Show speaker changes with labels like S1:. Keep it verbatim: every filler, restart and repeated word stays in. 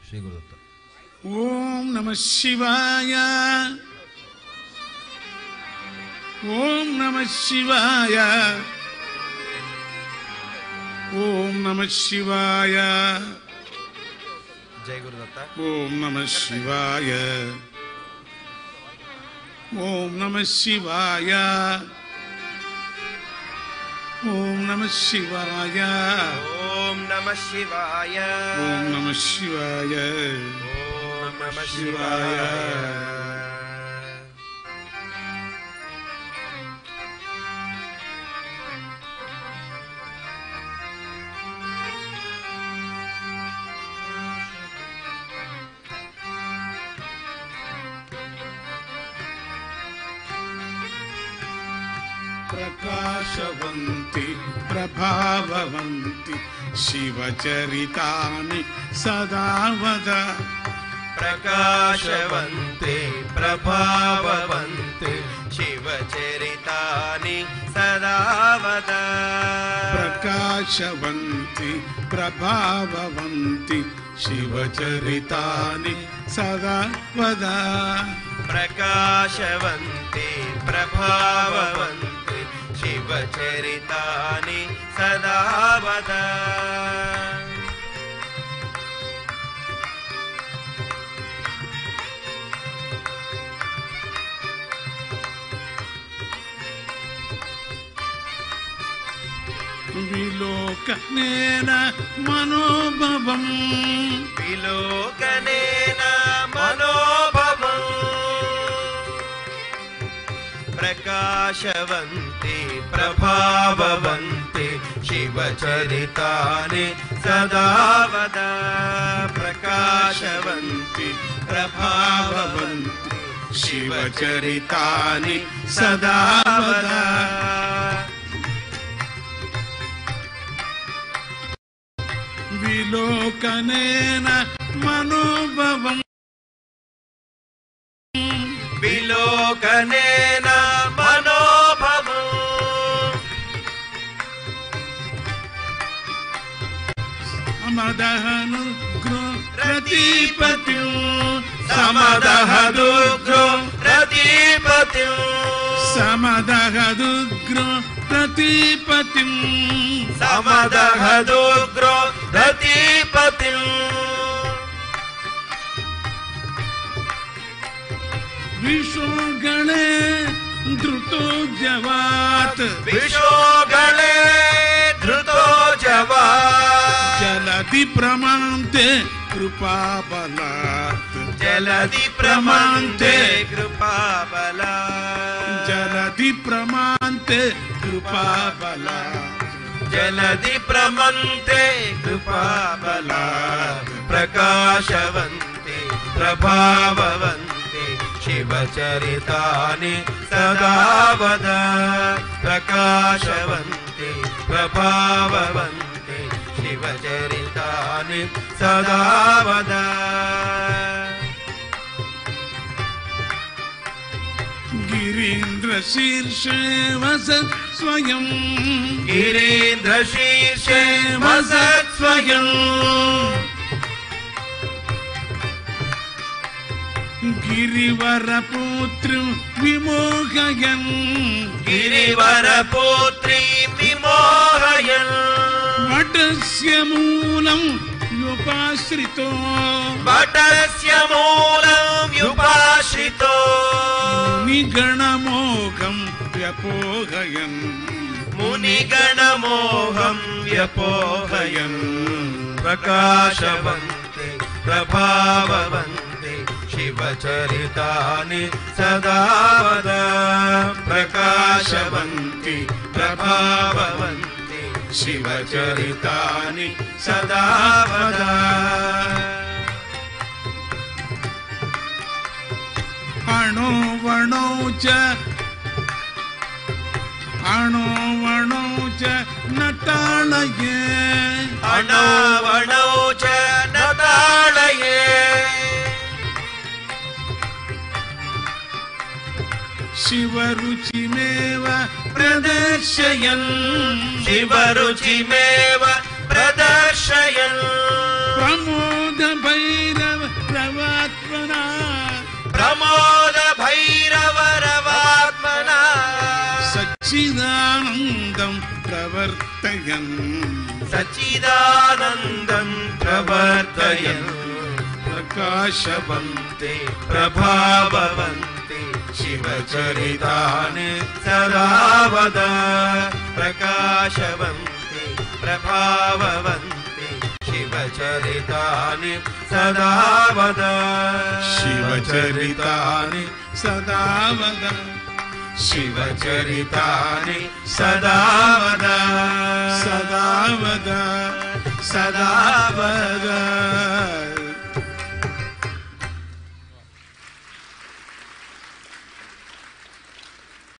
S1: ಶ್ರೀ ಗುರುದತ್ತ.
S2: ಓಂ ನಮಃ ಶಿವಾಯ. ಓಂ ನಮಃ ಶಿವಾಯ. ಓಂ ನಮಃ ಶಿವಾಯ.
S1: ಜೈ ಗುರುದತ್ತ.
S2: ಓಂ ನಮಃ ಶಿವಾಯ. ಓಂ ನಮಃ ಶಿವಾಯ. ಓಂ ನಮಃ ಶಿವಾಯ.
S3: ಓಂ ನಮಃ ಶಿವಾಯ.
S2: ಓಂ ನಮಃ ಶಿವಾಯ.
S3: ಓಂ ನಮಃ ಶಿವಾಯ.
S2: ಪ್ರಕಾಶವಂತಿ ಪ್ರಭಾವವಂತಿ ಶಿವಚರಿತಾನಿ ಸದಾ ವದ.
S3: ಪ್ರಕಾಶವಂತೆ ಪ್ರಭಾವವಂತೆ ಶಿವಚರಿತಾನಿ ಸದಾ ವದ.
S2: ಪ್ರಕಾಶವಂತಿ ಪ್ರಭಾವವಂತಿ ಶಿವಚರಿತಾನಿ ಸದಾ ವದ.
S3: ಪ್ರಕಾಶವಂತೆ ಪ್ರಭಾವವಂತೆ ಶಿವಚರಿತಾನಿ ಸದಾ ವದ.
S2: ವಿಲೋಕನೇನ ಮನೋಭವಂ.
S3: ವಿಲೋಕನೇನ ಮನೋಭವಂ. ಪ್ರಕಾಶವಂತೆ ಪ್ರಭಾವವಂತೆ ಶಿವಚರಿತಾನಿ ಸದಾ ವದ. ಪ್ರಕಾಶವಂತೆ
S2: ಪ್ರಭಾವವಂತಿ ಶಿವಚರಿತಾನಿ ಸದಾ ವದ. ವಿಲೋಕನೇನ ಮನೋಭವಂ.
S3: ವಿಲೋಕನೇನ ಮನೋಭವಂ.
S2: ಸಮದಹನುಗ್ರೋ ಪ್ರತಿಪತ್ಯು.
S3: ಸಮದಹದುಗ್ರೋ ಪ್ರತಿಪತ್ಯು.
S2: ಸಮದಹದುಗ್ರೋ ಪ್ರತಿಪತ್ಯು.
S3: ಸಮದಹದುಗ್ರೋ ಪ್ರತಿಪತ್ಯು.
S2: ವಿಶ್ವಗಳೇ ಧೃತೋಜವಾತ್.
S3: ವಿಶೋಗಳೇ ಧೃತೋಜವಾತ್.
S2: ಜಲಧಿ ಪ್ರಮಾಂತೆ ಕೃಪಾಬಲಾತ್.
S3: ಜಲಧಿ ಪ್ರಮಾಂತೆ ಕೃಪಾಬಲಾತ್.
S2: ಜಲಧಿ ಪ್ರಮಾಂತೆ ಕೃಪಾಬಲಾತ್.
S3: ಜಲಧಿ ಪ್ರಮಂತೆ ಕೃಪಾಬಲಾತ್. ಪ್ರಕಾಶವಂತೆ ಪ್ರಭಾವವಂತೆ ಶಿವಚರಿತಾನಿ ಸದಾ ವದ. ಪ್ರಕಾಶವಂತೆ ಪ್ರಭಾವವಂತೆ ಶಿವಚರಿತಾನಿ ಸದಾ ವದ.
S2: ಗಿರೀಂದ್ರ ಶೀರ್ಷೆ ವಸತ್ ಸ್ವಯಂ.
S3: ಗಿರೀಂದ್ರ ಶೀರ್ಷೆ ವಸತ್ ಸ್ವಯಂ.
S2: ಗಿರಿವರ ಪುತ್ರಿ ವಿಮೋಹಯನ್.
S3: ಗಿರಿವರ ಪುತ್ರಿ ವಿಮೋಹಯನ್.
S2: ವಟಸ್ಯ ಮೂಲಂ ವ್ಯುಪಾಶ್ರಿತೋ.
S3: ವಟಸ್ಯ ಮೂಲಂ ವ್ಯುಪಾಶ್ರಿತೋ.
S2: ಮುನಿಗಣಮೋಹಂ ವ್ಯಪೋಹಯನ್.
S3: ಮುನಿಗಣಮೋಹಂ ವ್ಯಪೋಹಯನ್. ಪ್ರಕಾಶವಂತೆ ಪ್ರಭಾವವಂತೆ ಶಿವಚರಿತಾನಿ ಸದಾ ವದ. ಪ್ರಕಾಶವಂತೆ ಪ್ರಭಾವವಂತೆ ಶಿವಚರಿತಾನಿ ಸದಾ ವದ.
S2: ಅಣೋ ವಣೋ ಚ ಅಣೋ ವಣೋ ಚ ನಟಾಳಯೇ.
S3: ಅಣಾವಣೋ ಚ ನತಾಳಯೇ.
S2: ಶಿವರುಚಿಮೇವ ಪ್ರದರ್ಶಯನ್.
S3: ಶಿವರುಚಿಮೇವ ಪ್ರದರ್ಶಯನ್.
S2: ಪ್ರಮೋದ ಭೈರ सच्चिदानन्दं प्रवर्तयन्
S3: सच्चिदानन्दं प्रवर्तयन्
S2: प्रकाशवन्ते
S3: प्रभाववन्ते शिवचरितानि सदा वद प्रकाशवन्ते प्रभाववन्ते शिवचरितानि सदा वद
S2: शिवचरितानि सदा वद
S3: शिवचरितानि सदा वद
S2: सदा वद सदा वद